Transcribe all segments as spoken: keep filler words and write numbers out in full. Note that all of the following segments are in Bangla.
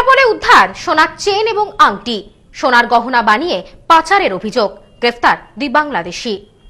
পেট্রাপোলে উদ্ধার সোনার চেন এবং আংটি, সোনার গহনা বানিয়ে পাচারের অভিযোগ, গ্রেফতার দুই বাংলাদেশি।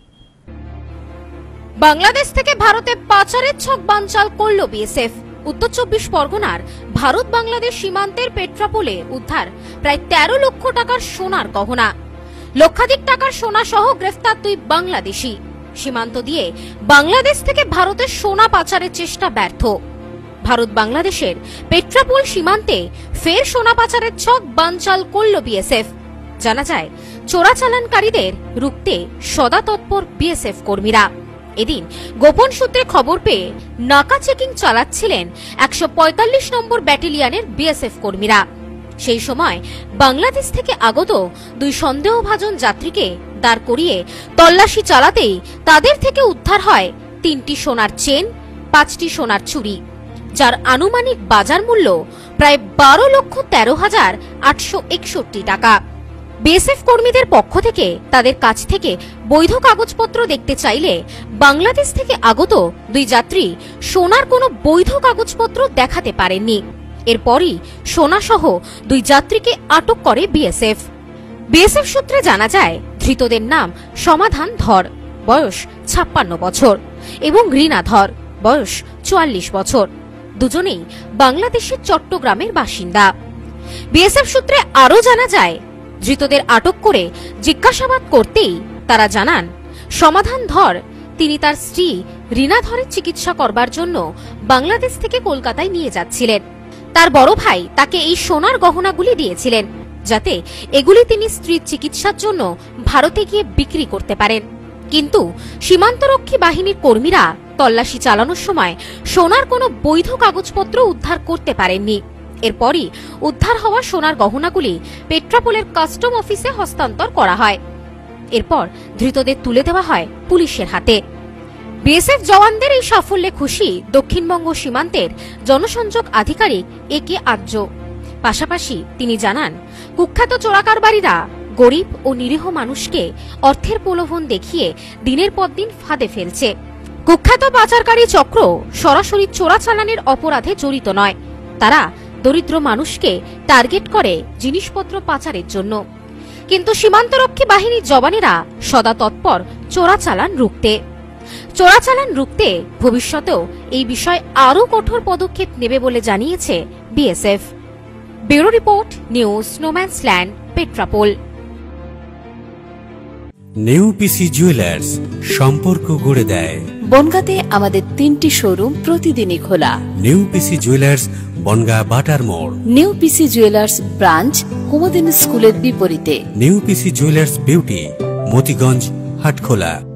বাংলাদেশ থেকে ভারতে পাচারের ছক বানচাল করল বিএসএফ। উত্তর চব্বিশ পরগনার ভারত বাংলাদেশ সীমান্তের পেট্রাপোলে উদ্ধার প্রায় তেরো লক্ষ টাকার সোনার গহনা, লক্ষাধিক টাকার সোনা সহ গ্রেফতার দুই বাংলাদেশি। সীমান্ত দিয়ে বাংলাদেশ থেকে ভারতের সোনা পাচারের চেষ্টা ব্যর্থ। ভারত বাংলাদেশের পেট্রাপোল সীমান্তে ফের সোনা পাচারের ছক বানচাল করল বিএসএফ। জানা যায়, চোরাচালানকারীদের রুখতে সদা তৎপর বিএসএফ কর্মীরা। এদিন গোপন সূত্রে খবর পেয়ে নাকা চেকিং চালাচ্ছিলেন একশো পঁয়তাল্লিশ নম্বর ব্যাটালিয়নের বিএসএফ কর্মীরা। সেই সময় বাংলাদেশ থেকে আগত দুই সন্দেহভাজন যাত্রীকে দাঁড় করিয়ে তল্লাশি চালাতেই তাদের থেকে উদ্ধার হয় তিনটি সোনার চেন, পাঁচটি সোনার চুড়ি, যার আনুমানিক বাজার মূল্য প্রায় বারো লক্ষ তেরো হাজার আটশো একষট্টি টাকা। বিএসএফ কর্মীদের পক্ষ থেকে তাদের কাছ থেকে বৈধ কাগজপত্র দেখতে চাইলে বাংলাদেশ থেকে আগত দুই যাত্রী সোনার কোনো বৈধ কাগজপত্র দেখাতে পারেননি। এরপরই সোনা সহ দুই যাত্রীকে আটক করে বিএসএফ। বিএসএফ সূত্রে জানা যায়, ধৃতদের নাম সমাধান ধর, বয়স ছাপ্পান্ন বছর, এবং রীনা ধর, বয়স চুয়াল্লিশ বছর। দুজনেই বাংলাদেশের চট্টগ্রামের বাসিন্দা। বিএসএফ সূত্রে আরও জানা যায়, ধৃতদের আটক করে জিজ্ঞাসাবাদ করতেই তারা জানান, সমাধান ধর তিনি তার স্ত্রী রীনা ধরের চিকিৎসা করবার জন্য বাংলাদেশ থেকে কলকাতায় নিয়ে যাচ্ছিলেন। তার বড় ভাই তাকে এই সোনার গহনাগুলি দিয়েছিলেন, যাতে এগুলি তিনি স্ত্রীর চিকিৎসার জন্য ভারতে গিয়ে বিক্রি করতে পারেন। কিন্তু সীমান্তরক্ষী বাহিনীর কর্মীরা তল্লাশি চালানোর সময় সোনার কোনো বৈধ কাগজপত্র উদ্ধার করতে পারেননি। এরপরই উদ্ধার হওয়া সোনার গহনাগুলি পেট্রাপোলের কাস্টম অফিসে হস্তান্তর করা হয়। এরপর ধৃতদের তুলে দেওয়া হয় পুলিশের হাতে। বিএসএফ জওয়ানদের এই সাফল্যে খুশি দক্ষিণবঙ্গ সীমান্তের জনসংযোগ আধিকারিক এ কে আর্য। পাশাপাশি তিনি জানান, কুখ্যাত চোরাকারবারীরা গরিব ও নিরীহ মানুষকে অর্থের প্রলোভন দেখিয়ে দিনের পর দিন ফাঁদে ফেলছে। কুখ্যাত পাচারকারী চক্র সরাসরি চোরাচালানের অপরাধে জড়িত নয়, তারা দরিদ্র মানুষকে টার্গেট করে জিনিসপত্র পাচারের জন্য। কিন্তু সীমান্তরক্ষী বাহিনীর জওয়ানেরা সদা তৎপর চোরাচালান রুখতে। চোরাচালান রুখতে ভবিষ্যতেও এই বিষয়ে আরও কঠোর পদক্ষেপ নেবে বলে জানিয়েছে BSF. Bureau report, news no man's land, Petrapole. New PC Jewellers, সম্পর্ক গড়ে দেয়। বনগাঁতে আমাদের তিনটি শোরুম প্রতিদিনই খোলা। নিউ পিসি জুয়েলার্স, বনগাঁ বাটার মোড়। New PC Jewellers branch, Kumudini স্কুলের বিপরীতে। New PC Jewellers beauty, Motiganj, Hatkhola.